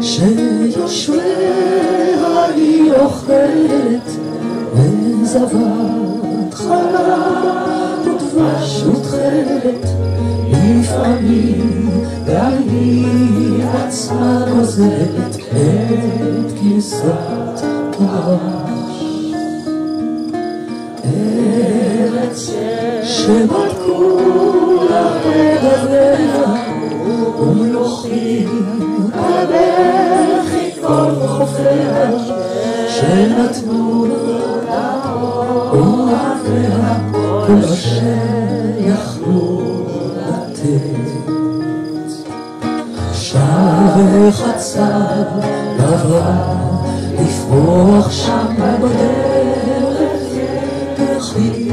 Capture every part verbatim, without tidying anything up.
שיושביה היא אוכלת וזבת חלב ודבש ותכלת, לפעמים גם היא עצמה גוזלת את כבשת הרש. ארץ שבדקו לגביה ומלוכים בבכי כל חופיה, שנתנו לה אוהביה כל אשר יכלו לתת. שב חצר לבן לפרוח שם בדרך, וכי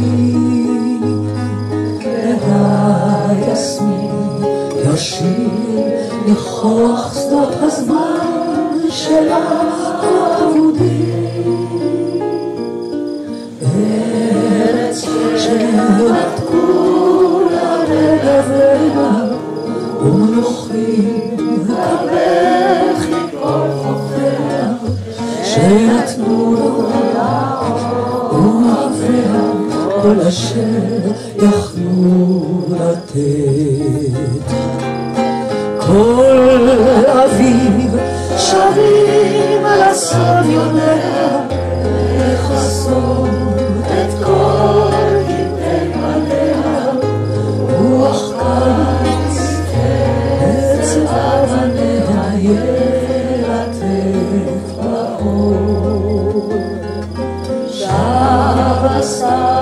והיסמין ישיר לכוח שדות הזמן של האבודים. ארץ שבדקו לגביה ומלוכים בבכי כל חופיה, שנתנו לה אוהביה כל אשר יכלו לתת. כל אביב שבים על הסביוניה לכסות את כל קטעי פניה, רוח קיץ אצל אבניה ילטף באור. שב הסתיו